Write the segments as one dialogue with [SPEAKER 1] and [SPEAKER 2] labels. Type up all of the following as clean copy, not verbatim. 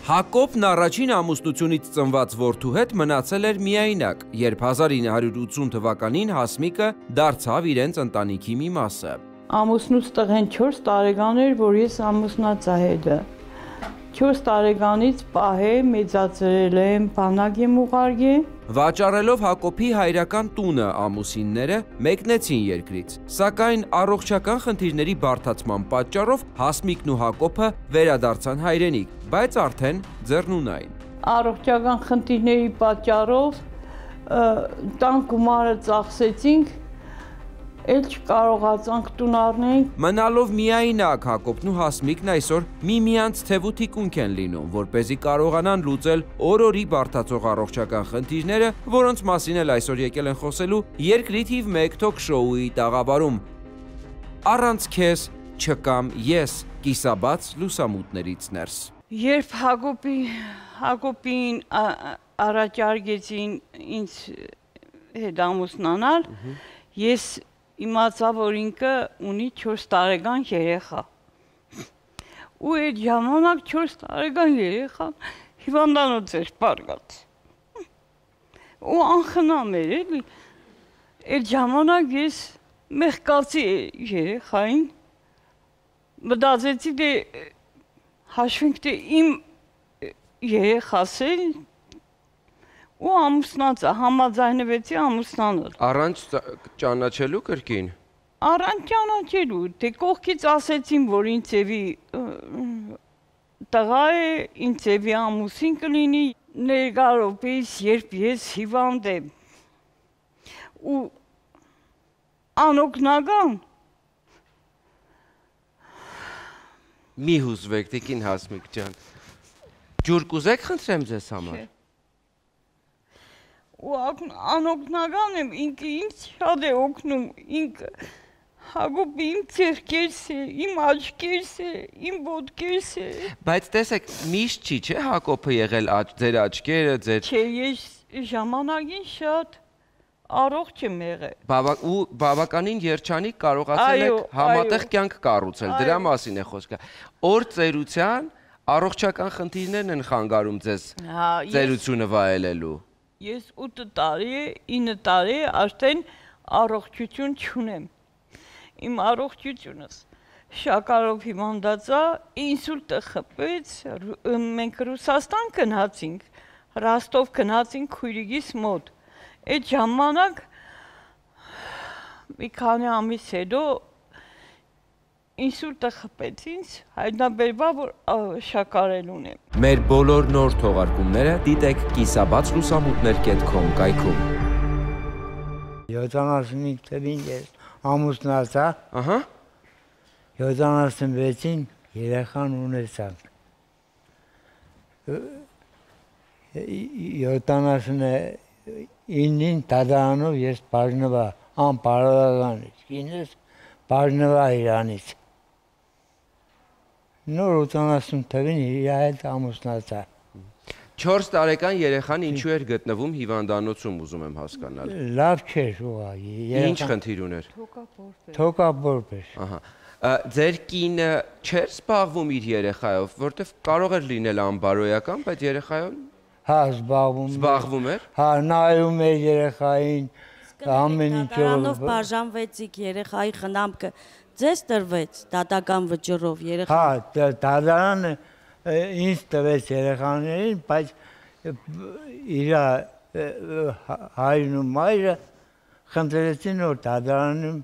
[SPEAKER 1] Հակոբն առաջին ամուսնությունից ծնված որդու հետ մնացել էր միայնակ, երբ 1980 թվականին Հասմիկը դարձավ իրենց ընտանիքի մի մասը։
[SPEAKER 2] Ամուսնուց տղեն 4 տարեկան էր, որ ես ամուսնացա հետը։ 4 տարեկանից պահե մեծացրել եմ, բանակ եմ ուղարկել։
[SPEAKER 1] Վաճառելով Հակոբի հայրական տունը ամուսինները մեկնեցին երկրից, սակայն առողջական խնդիրների բարդացման պատճառով Հասմիկն ու Հակոբը վերադարձան հայրենիք, բայց արդեն ձեռնունայն։
[SPEAKER 2] Առողջական խնդիրների պատճառով տան գումարը ծախսեցինք, էլ չկարողացանք տուն առնենք։
[SPEAKER 1] Մնալով միայնակ Հակոբն ու Հասմիկն այսօր միմյանց թևութիկունք են լինում, որպեսզի կարողանան լուծել օր-օրի բարդացող առողջական խնդիրները, որոնց մասին էլ այսօր եկել են խոսելու երկրի թիվ 1 թոք-շոուի տաղավարում։ Առանց քեզ չկամ ես, կիսաբաց լուսամուտներից ներս։
[SPEAKER 2] Երբ Հակոբին առաջարկեցին ինձ հետ ամուսնանալ, ես իմացա, որ ինքը ունի 4 տարեկան երեխա։ Ու այդ ժամանակ 4 տարեկան երեխան հիվանդանոց էր պարգած։ Ու անխնամ էր, էլի։ Այդ ժամանակ ես մեղկացի երեխային, մտածեցի, դե հաշվենք, դե իմ երեխաս է, ու ամուսնացա, համաձայնվեցի ամուսնանալ։
[SPEAKER 1] Առանց ճանաչելու կրկին։
[SPEAKER 2] Առանց ճանաչելու, դե կողքից ասեցին, որ ինձ ձևի տղա է, ինձ ձևի ամուսին կլինի, ներկա րոպեից, երբ ես հիվանդ եմ ու անօգնական։
[SPEAKER 1] Մի հուզվեք, տիկին Հասմիկ ջան։ Ջուր կուզեք խնդրեմ ձեզ համար։
[SPEAKER 2] Ու անօգնական եմ, ինքը ինձ շատ է օգնում, ինքը Հակոբը իմ ձեռքերս է, իմ աչքերս է, իմ ոտքերս է։
[SPEAKER 1] Բայց տեսեք, միշտ չի, չէ՞ Հակոբը եղել ձեր աչքերը, ձեր։
[SPEAKER 2] Չէ, ես ժամանակին շատ առողջ եմ եղել։
[SPEAKER 1] Ու բավականին երջանիկ կարողացել եք համատեղ կյանք կառուցել, դրա մասին է խոսքը։ Օր ծերության առողջական խնդիրներն են խանգարում ձեզ ծերությունը վայելելու։
[SPEAKER 2] Ես 8 տարի է, 9 տարի է, արդեն առողջություն չունեմ։ Իմ առողջությունս շաքարով հիվանդացա, ինսուլտը խփեց, մենք Ռուսաստան գնացինք, Ռոստով գնացինք քույրիկիս մոտ։ Այդ ժամանակ մի քանի ամիս հետո ինսուլտը խփեց ինձ, հայտնաբերվա, որ շաքարել ունեմ։
[SPEAKER 1] Մեր բոլոր նոր թողարկումները դիտեք կիսաբաց լուսամուտներ.com կայքում։
[SPEAKER 3] 75 թվին ես ամուսնացա, 76-ին երեխան ունեցանք։ 79-ին դադարանով ես բաժնվա անպարողականից, կինս բաժնվա իրանից։ Նոր 80 թվին իր հետ ամուսնացա։
[SPEAKER 1] 4 տարեկան երեխան ինչու էր գտնվում հիվանդանոցում, ուզում եմ հասկանալ։
[SPEAKER 3] Լավ չէր ուղղակի։
[SPEAKER 1] Ինչ խնդիր ուներ։
[SPEAKER 3] Թոկաբորբեր։
[SPEAKER 1] Ձեր կինը չէր զբաղվում իր երեխայով, որտեվ կարող էր լինել անբարոյական, բայց երեխայով։
[SPEAKER 3] Հա, զբաղվում
[SPEAKER 1] էր։
[SPEAKER 3] Հա, նայում էր երեխային, ամեն ինչով։
[SPEAKER 4] Դրանով բաժանվեցիք, երեխայի խնամքը ձեզ տրվեց դատական վճռով երեխա։
[SPEAKER 3] Հա, դատարանը ինձ տվեց երեխաներին, բայց իր հայրն ու մայրը խնդրեցին, որ դատարանում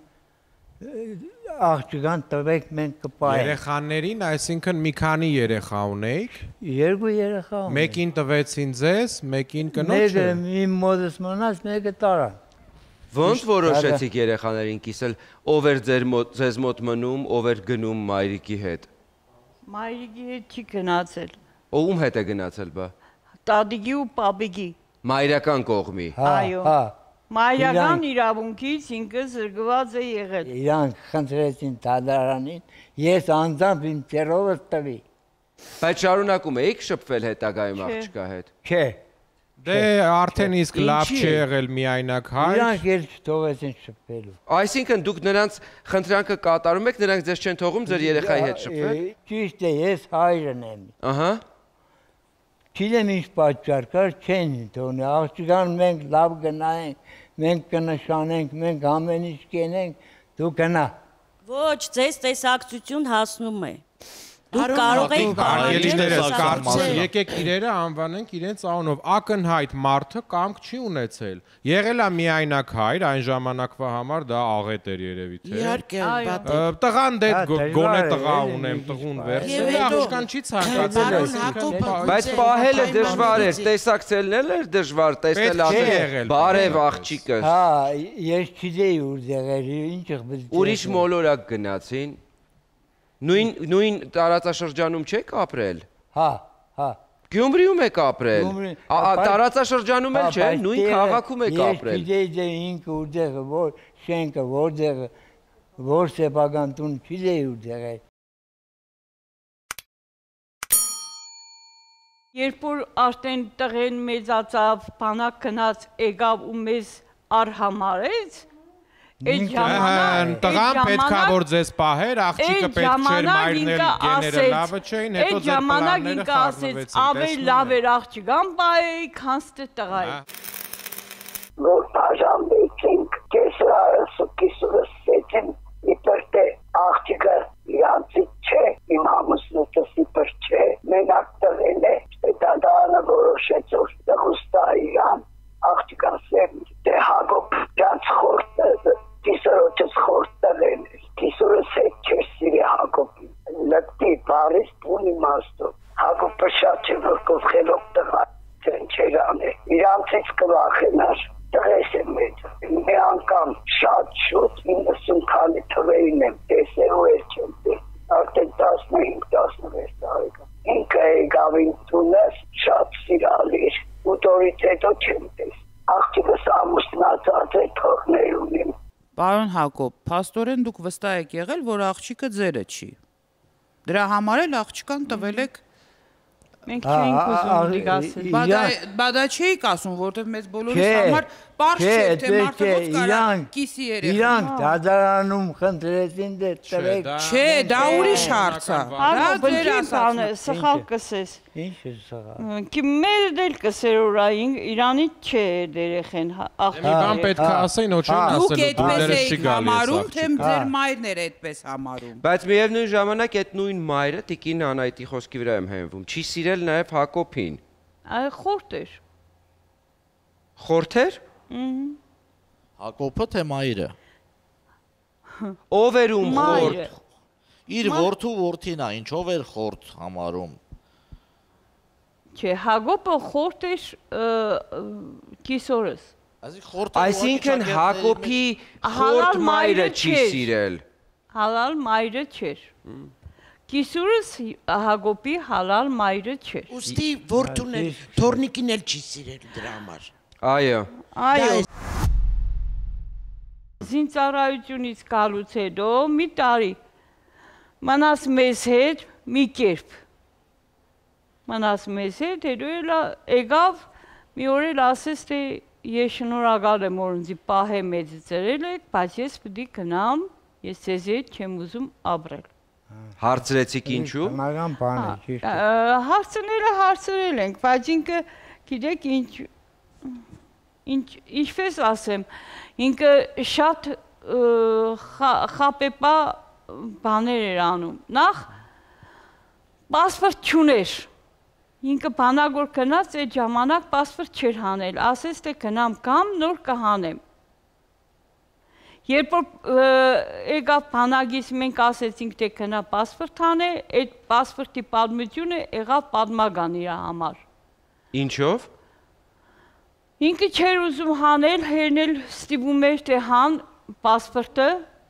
[SPEAKER 3] աղջկան տվեք, մենք կպայենք։
[SPEAKER 5] Երեխաներին, այսինքն մի քանի երեխա ունեիք։
[SPEAKER 3] 2 երեխա ունեիք։
[SPEAKER 5] Մեկին տվեցին ձեզ, մեկին կնոջը։
[SPEAKER 3] Մեկը իմ մոտս մնաց, մեկը տարան։
[SPEAKER 1] Ոնց որոշեցիք երեխաներին կիսել, ով էր ձեզ մոտ մնում, ով էր գնում մայրիկի հետ։
[SPEAKER 2] Մայրիկի հետ չի գնացել։
[SPEAKER 1] Ում հետ է գնացել բա։
[SPEAKER 2] Տատիկի ու պապիկի։
[SPEAKER 1] Մայրական կողմի։
[SPEAKER 2] Այո։ Մայրական իրավունքից ինքը զրկված է եղել։
[SPEAKER 3] Իրանք խնդրեցին դատարանին, ես անձամբ իմ ծերովս տվի։
[SPEAKER 1] Բայց շարունակում էիք շփվել հետագայում աղջկա հետ։
[SPEAKER 3] Չէ։
[SPEAKER 5] Դե արդեն իսկ լավ չի եղել միայնակ հայր։
[SPEAKER 3] Իրանք էլ չթողեցին շփվելու։
[SPEAKER 1] Այսինքն դուք նրանց խնդրանքը կատարում եք, նրանք ձեզ չեն թողում ձեր երեխայի հետ շփվել։
[SPEAKER 3] Ճիշտ է, ես հայրն եմ։
[SPEAKER 1] Ահա։
[SPEAKER 3] Չգիտեմ ինչ պատճառ կար, չեն թողնի, աղջկան մենք լավ գնայինք, մենք կնշանենք, մենք ամեն ինչ կենենք, դու գնա։
[SPEAKER 4] Ոչ, ձեզ տեսակցություն հասնում է։ Դուք կարող եք
[SPEAKER 5] Անգելիներս կարծում եկեք իրերը անվանենք իրենց անունով ակնհայտ մարդը կամք չի ունեցել եղել է միայնակ հայր այն ժամանակվա համար դա աղետ էր երևի թե
[SPEAKER 6] Իհարկե
[SPEAKER 5] տղան դե գոնե տղա ունեմ տղուն վերցրել աղջկան չի ցանկացել
[SPEAKER 1] Բայց պահելը դժվար էր տեսակցելն էր դժվար տեսնել ասել բարև աղջիկս
[SPEAKER 3] Հա ես չգիտեի ուր եղել ինչ
[SPEAKER 1] Ուրիշ մոլորակ գնացին Նույն տարածաշրջանում չեք ապրել։
[SPEAKER 3] Հա։
[SPEAKER 1] Գյումրիում եք ապրել։ Տարածաշրջանում էլ չէ, նույն քաղաքում եք ապրել։
[SPEAKER 3] Ես գիտեի դե ինքը ուտեղ որ շենքը որտեղ որ սեփական տուն չգիտեի ուտեղ է։
[SPEAKER 2] Երբ որ արդեն տղեն մեծացավ, բանակ գնաց, եկավ ու մեզ արհամարեց,
[SPEAKER 5] Տղան պետքա որ ձեզ պահեր, աղջիկը պետք չէր մայրնել գեները լավը չէին, հետո ձեր պլանները խառնվեցին,
[SPEAKER 2] ավելի լավ էր աղջիկան պահեի, քան թե տղայի։
[SPEAKER 7] Որ բաժանվեցինք, կեսրարս ու կիսուրս սեցին, իպր թե աղջիկը իրանցից չէ, իմ ամուսնուտս իպր չէ, մենակ տղեն է, դադարանը որոշեց որ տղուստա իրան, աղջիկան սեմ, թե Հակոբ ջանց խորտ Կիսորոջս խորտ տղեն էր, կիսորս հետ չեր սիրի Հակոբին, լկտի բարիս պուն իմաստով, Հակոբը շատ չէ որ կովխելով տղա, ձեն չեր աներ, իրանցից կվախենար, տղես եմ էդ, մի անգամ շատ շուտ 90 քանի թվերին եմ տեսել ու էր չեմ տեղ, արդեն 15-16 տարեկան, ինքը եկավ ինձ տունես շատ սիրալիր, ուտորից հետո չեմ տես, աղջիկս ամուսնացած է թողներ ունիմ,
[SPEAKER 6] Պարոն Հակոբ, փաստորեն դուք վստահ եք եղել, որ աղջիկը ձերը չի։ Դրա համար էլ աղջկան տվել եք
[SPEAKER 2] Մենք չէինք ուզում դիգասել։
[SPEAKER 6] Բա դա չէիք ասում, որովհետև մեծ բոլորիս համար պարզ չէ, թե մարդը ոնց կարա կիսի երեխա։
[SPEAKER 3] Իրանք դադարանում խնդրեցին դե տվեք։
[SPEAKER 6] Չէ, դա ուրիշ հարց է։
[SPEAKER 2] Դա ձեր ասանը, սխալ կսես։
[SPEAKER 3] Ինչ է սխալ։
[SPEAKER 2] Մեր դել կսեր ուրային, Իրանից չէ երեխեն
[SPEAKER 5] Մի բան պետք է ասեին, ոչ չեն
[SPEAKER 6] Դուք
[SPEAKER 5] ասելու
[SPEAKER 6] այդպես
[SPEAKER 5] դուներս չի
[SPEAKER 6] եք
[SPEAKER 5] գալիս
[SPEAKER 6] համարում, թե
[SPEAKER 5] աղջիկ
[SPEAKER 6] ձեր մայրն էր այդպես համարում։
[SPEAKER 1] Բայց միևնույն ժամանակ այդ նույն մայրը Տիկին Անայտի խոսքի վրա եմ հենվում, չի սիրել նաև Հակոբին։
[SPEAKER 2] Խորտ էր։
[SPEAKER 1] Խորթ էր։
[SPEAKER 8] Հակոբը թե մայրը։
[SPEAKER 1] Ով էր ում խորթ։
[SPEAKER 8] Իր որդու որդին է, ինչով էր խորթ համարում։
[SPEAKER 2] Չէ, Հակոբը խորտ էր կիսորս։
[SPEAKER 1] Այսինքն Հակոբի խորթ մայրը չի սիրել։
[SPEAKER 2] Հալալ մայրը չէր։ Կիսուրս Հակոբի հալալ մայրը չէր։
[SPEAKER 9] Ուստի որդուն էլ թորնիկին էլ չի սիրել դրա համար։
[SPEAKER 1] Այո։
[SPEAKER 2] Այո։ Զինծառայությունից գալուց հետո մի տարի մնաց մեզ հետ մի կերպ։ Մնաց մեզ հետ, հետո եկավ մի օր էլ ասեց, թե ես շնորհակալ եմ, որ ինձ պահե մեծ ծերել եք, բայց ես պիտի գնամ, ես ձեզ հետ չեմ ուզում ապրել։
[SPEAKER 1] Հարցրեցիք ինչու։
[SPEAKER 3] Բնական բան է, ճիշտ է։
[SPEAKER 2] Հարցնելը հարցրել ենք, բայց ինքը գիտեք ինչպես ասեմ, ինքը շատ խապեպա բաներ էր անում։ Նախ պասպորտ չուներ։ Ինքը բանագոր գնաց այդ ժամանակ պասպորտ չէր հանել, ասեց թե գնամ կամ նոր կհանեմ։ Երբ որ եկավ բանագից մենք ասեցինք թե գնա պասպորտ հանել, այդ պասպորտի պատմությունը եղավ պատմական իր համար։
[SPEAKER 1] Ինչով։
[SPEAKER 2] Ինքը չէր ուզում հանել, հերնել ստիպում էր թե հան պասպորտը,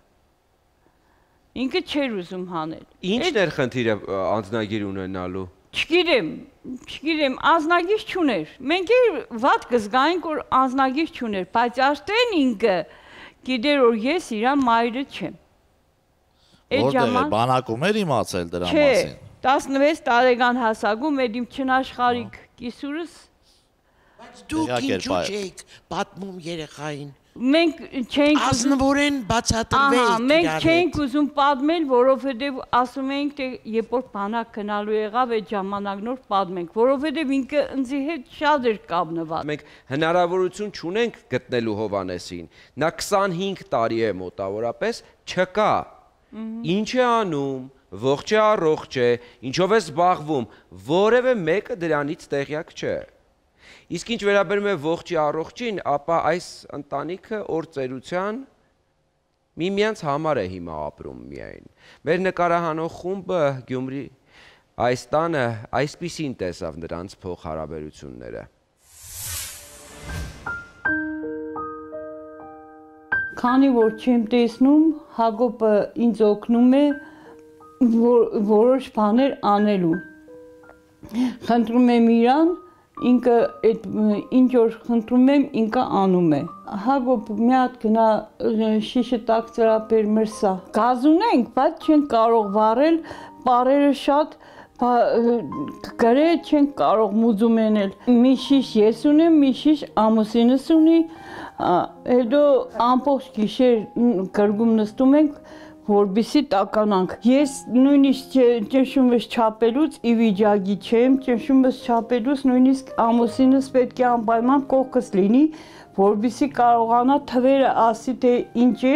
[SPEAKER 2] ինքը չէր ուզում հանել։
[SPEAKER 1] Ինչն էր խնդիրը անձնագիր ունենալու։
[SPEAKER 2] Չգիտեմ, անձնագիր չուներ։ Մենք վատ կզգայինք, որ անձնագիր չուներ, բայց արդեն ինքը գիտեր, որ ես իր մայրը չեմ։
[SPEAKER 8] Որտեղ է բանակում էր իմացել դրա մասին։
[SPEAKER 2] Չէ, 16 տարեկան հասակում այդ իմ չնաշխարհիկ կիսուրս
[SPEAKER 9] Բայց դուք ինչու չեք պատմում երեխային։
[SPEAKER 2] Մենք չենք
[SPEAKER 9] ազնվորեն բացատրվեք
[SPEAKER 2] մենք չենք ուզում պատմել, որովհետև ասում էինք, թե երբ որ բանակ գնալու եղավ, այդ ժամանակ նոր պատմենք, որովհետև ինքը ինձի հետ շատ էր կապնված։
[SPEAKER 1] Մենք հնարավորություն չունենք գտնելու Հովհաննեսին։ Նա 25 տարի է մոտավորապես չկա։ Ինչ է անում, ողջ է առողջ է, ինչով է զբաղվում, որևէ մեկը դրանից տեղյակ չէ։ Իսկ ինչ վերաբերում է ողջի առողջին, ապա այս ընտանիքը օր ծերության միմյանց համար է հիմա ապրում միայն։ Մեր նկարահանող խումբը Գյումրի այս տանը այսպիսին տեսավ նրանց փոխհարաբերությունները։
[SPEAKER 2] Քանի որ չեմ տեսնում, Հակոբը ինձ օգնում է որոշ բաներ անելու։ Խնդրում եմ իրան, ինքը այդ ինչ որ խնդրում եմ, ինքը անում է։ Հակոբ մի հատ գնա շիշը տակ ծրապեր մրսա։ Գազ ունենք, բայց չենք կարող վառել, պարերը շատ գրե չենք կարող մուծում ենել։ Մի շիշ ես ունեմ, մի շիշ ամուսինս ունի, հետո ամբողջ գիշեր կրգում նստում ենք, որպեսզի տականանք։ Ես նույնիսկ ճնշումս չափելուց ի վիճակի չեմ, ճնշումս չափելուց նույնիսկ ամուսինս պետք է անպայման կողքս լինի, որպեսզի կարողանա թվերը ասի, թե ինչ է,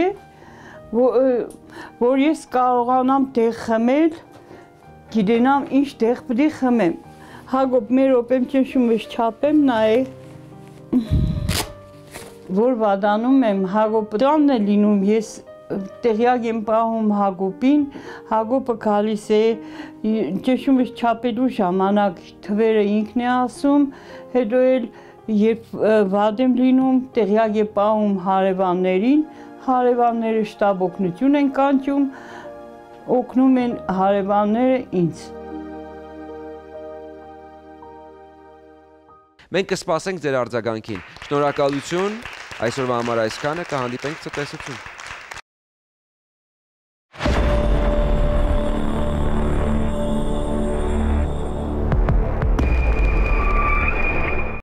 [SPEAKER 2] որ ես կարողանամ տեղ խմել, գիտենամ ինչ տեղ պետք է խմեմ։ Հակոբ, մեր րոպեմ ճնշումս չափեմ, նայեք, որ վատանում եմ, Հակոբը տանն է լինում, ես տեղյակ եմ պահում Հակոբին, Հակոբը գալիս է ճնշումս չափելու ժամանակ թվերը ինքն է ասում, հետո էլ երբ վատ եմ լինում, տեղյակ է պահում հարևաններին, հարևանները շտապ օգնություն են կանչում, օգնում են հարևանները ինձ։
[SPEAKER 1] Մենք կսպասենք ձեր արձագանքին։ Շնորհակալություն, այսօրվա համար այսքանը, կհանդիպենք ցտեսություն։